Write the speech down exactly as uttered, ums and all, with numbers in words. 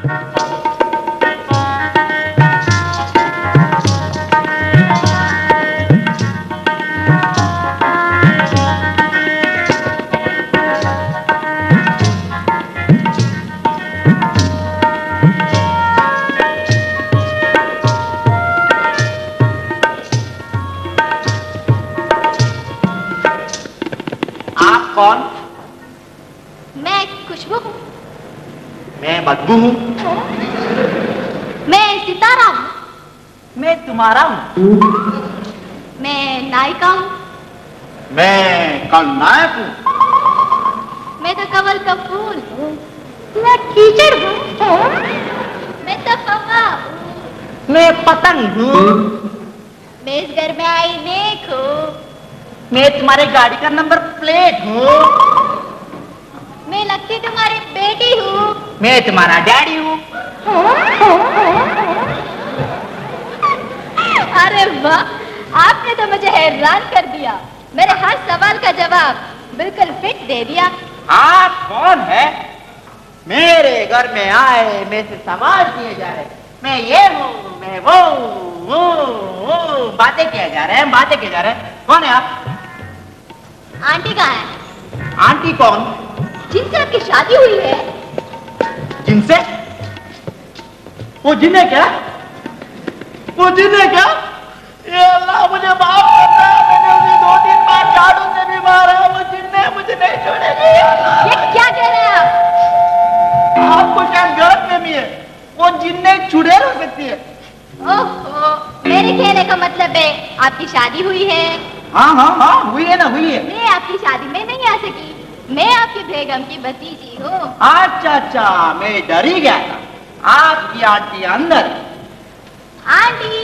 कौन? मैं खुशबू हूँ। मैं बदबू हूँ। मैं सितारा हूँ। मैं तुम्हारा हूँ। मैं नायिका हूँ। मैं खलनायक हूँ। मैं तो कमल का फूल हूँ। मैं कीचड़ हूँ। मैं तो हवा हूँ। मैं पतंग हूँ। मैं इस घर में आई नेक हूँ। मैं तुम्हारे गाड़ी का नंबर प्लेट हूँ। मैं लगती तुम्हारी बेटी हूँ। मैं तुम्हारा डैडी हूँ। अरे वाह, आपने तो मुझे हैरान कर दिया। मेरे हर सवाल का जवाब बिल्कुल फिट दे दिया। आप कौन है? मेरे घर में आए, मैं से सवाल किए जा रहे, मैं ये हूँ, मैं वो हूँ, बातें किए जा रहे हैं, बातें किए जा रहे हैं। कौन है आप? आंटी कहाँ है? आंटी कौन? जिनसे आपकी शादी हुई है। जिनसे? वो जिन्हें क्या? वो जिन्हें क्या? ये अल्लाह मुझे माफ करना, मैंने उसे दो तीन बार झाड़ू से भी मारा, वो जिन्हें मुझे नहीं छोड़ेगी। ये क्या कह रहे हैं आप? आपको क्या गलतफहमी है? वो जिन्हें चुड़ैल हो सकती है। ओहो, मेरे कहने का मतलब है आपकी शादी हुई है। हाँ हाँ हाँ, हुई है ना, हुई है। मैं आपकी शादी में नहीं आ सकी। मैं आपकी बेगम की भतीजी हूँ। अच्छा अच्छा, मैं डर ही गया था। आपकी आंटी अंदर। आंटी